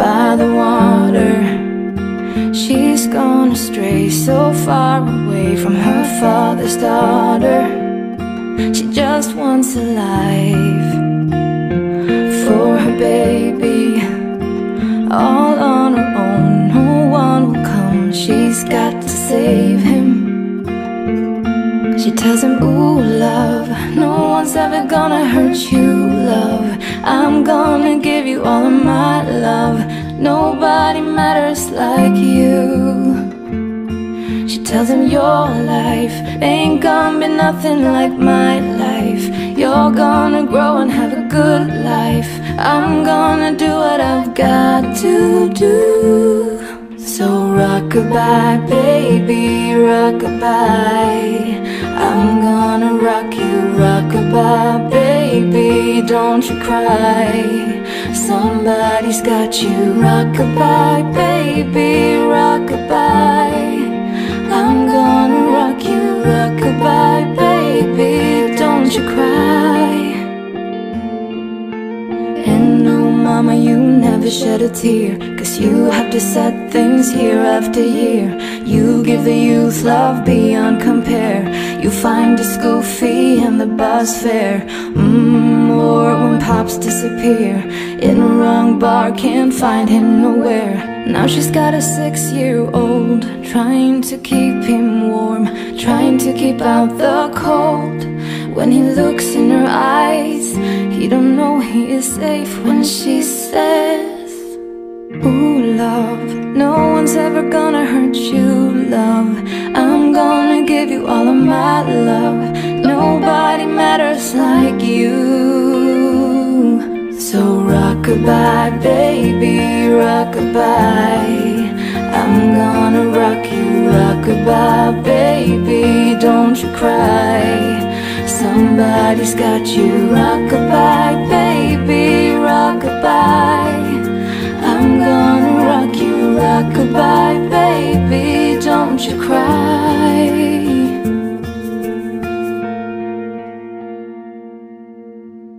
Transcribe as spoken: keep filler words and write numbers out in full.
by the water. She's gone astray, so far away from her father's daughter. She just wants a life for her baby, all on her own. No one will come, she's got to save him. She tells him, ooh, love, no one's ever gonna hurt you, love. I'm gonna give you all of my love. Nobody matters like you. She tells him, your life ain't gonna be nothing like my life. You're gonna grow and have a good life. I'm gonna do what I've got to do. So rock-a-bye, baby, rock-a-bye. I'm gonna rock you, rock-a-bye, baby, don't you cry. Somebody's got you, rock-a-bye, baby, rock-a-bye. I'm gonna rock you, rock-a-bye, baby, don't you cry. And no, mama, you never shed a tear, 'cause you have to set things year after year. You give the youth love beyond compare. You find the school fee and the bus fare. Mmm, or when pops disappear in a wrong bar, can't find him nowhere. Now she's got a six-year-old, trying to keep him warm, trying to keep out the cold. When he looks in her eyes, he don't know he is safe when she says, ooh, love, no one's ever gonna hurt you, love. I'm gonna give you all of my love. Nobody matters like you. So rock-a-bye, baby, rock-a-bye. I'm gonna rock you, rock-a-bye, baby, don't you cry. Somebody's got you, rock-a-bye, baby, rock-a-bye. I'm gonna rock you, rock-a-bye.